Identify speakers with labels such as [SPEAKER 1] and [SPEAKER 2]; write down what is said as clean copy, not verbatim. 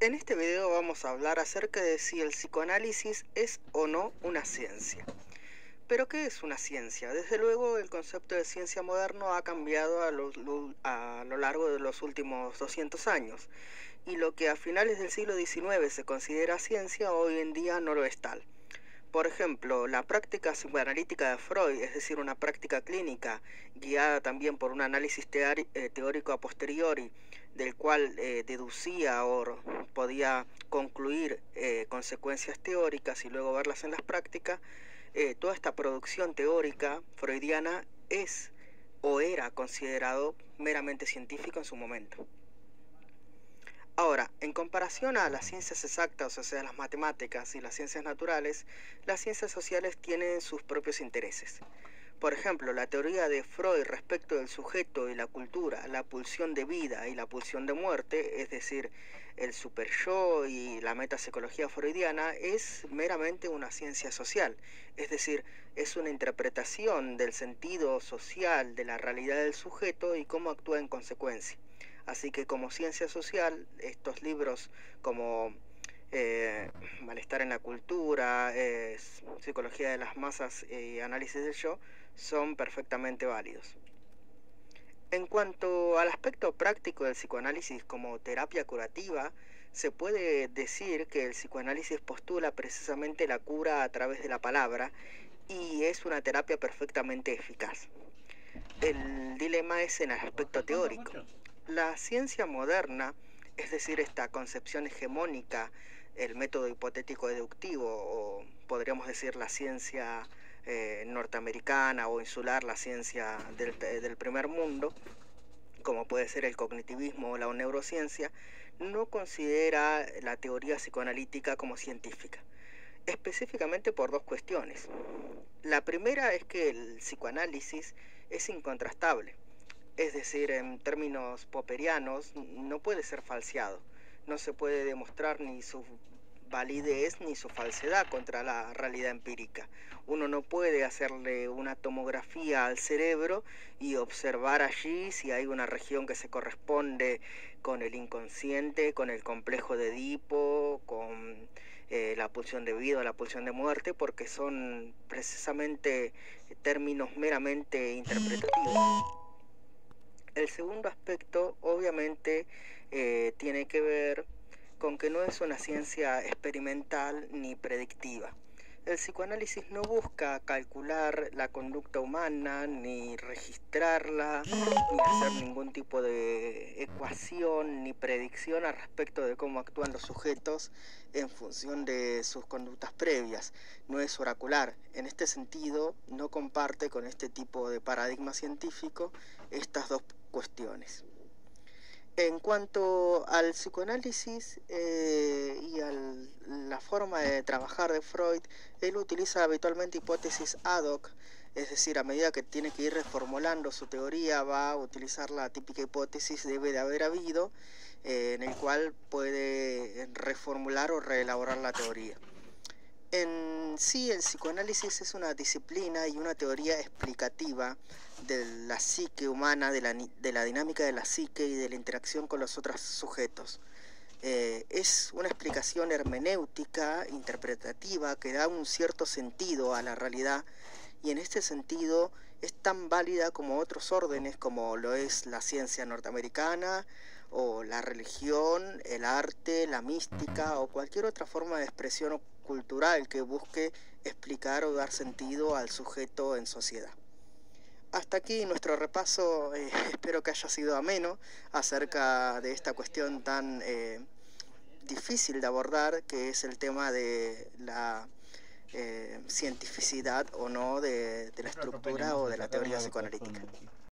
[SPEAKER 1] En este video vamos a hablar acerca de si el psicoanálisis es o no una ciencia. ¿Pero qué es una ciencia? Desde luego el concepto de ciencia moderno ha cambiado a lo largo de los últimos 200 años, y lo que a finales del siglo XIX se considera ciencia hoy en día no lo es tal. Por ejemplo, la práctica psicoanalítica de Freud, es decir, una práctica clínica guiada también por un análisis teórico a posteriori, del cual deducía o podía concluir consecuencias teóricas y luego verlas en las prácticas, toda esta producción teórica freudiana es o era considerado meramente científico en su momento. Ahora, en comparación a las ciencias exactas, o sea, las matemáticas y las ciencias naturales, las ciencias sociales tienen sus propios intereses. Por ejemplo, la teoría de Freud respecto del sujeto y la cultura, la pulsión de vida y la pulsión de muerte, es decir, el superyo y la metapsicología freudiana, es meramente una ciencia social, es decir, es una interpretación del sentido social de la realidad del sujeto y cómo actúa en consecuencia. Así que como ciencia social, estos libros como Malestar en la cultura, Psicología de las masas y Análisis del yo, son perfectamente válidos. En cuanto al aspecto práctico del psicoanálisis como terapia curativa, se puede decir que el psicoanálisis postula precisamente la cura a través de la palabra y es una terapia perfectamente eficaz. El dilema es en el aspecto teórico. La ciencia moderna, es decir, esta concepción hegemónica, el método hipotético deductivo, o podríamos decir la ciencia norteamericana o insular, la ciencia del primer mundo, como puede ser el cognitivismo o la neurociencia, no considera la teoría psicoanalítica como científica, específicamente por dos cuestiones. La primera es que el psicoanálisis es incontrastable, es decir, en términos popperianos, no puede ser falseado, no se puede demostrar ni su validez ni su falsedad contra la realidad empírica. Uno no puede hacerle una tomografía al cerebro y observar allí si hay una región que se corresponde con el inconsciente, con el complejo de Edipo, con la pulsión de vida o la pulsión de muerte, porque son precisamente términos meramente interpretativos. El segundo aspecto, obviamente, tiene que ver con que no es una ciencia experimental ni predictiva. El psicoanálisis no busca calcular la conducta humana, ni registrarla, ni hacer ningún tipo de ecuación ni predicción al respecto de cómo actúan los sujetos en función de sus conductas previas. No es oracular. En este sentido, no comparte con este tipo de paradigma científico estas dos cuestiones. En cuanto al psicoanálisis y a la forma de trabajar de Freud, él utiliza habitualmente hipótesis ad hoc, es decir, a medida que tiene que ir reformulando su teoría, va a utilizar la típica hipótesis debe de haber habido, en el cual puede reformular o reelaborar la teoría. En sí, el psicoanálisis es una disciplina y una teoría explicativa de la psique humana, de la dinámica de la psique y de la interacción con los otros sujetos. Es una explicación hermenéutica, interpretativa, que da un cierto sentido a la realidad, y en este sentido es tan válida como otros órdenes, como lo es la ciencia norteamericana, o la religión, el arte, la mística, o cualquier otra forma de expresión cultural que busque explicar o dar sentido al sujeto en sociedad. Hasta aquí nuestro repaso, espero que haya sido ameno acerca de esta cuestión tan difícil de abordar, que es el tema de la cientificidad o no de la estructura o de la teoría psicoanalítica.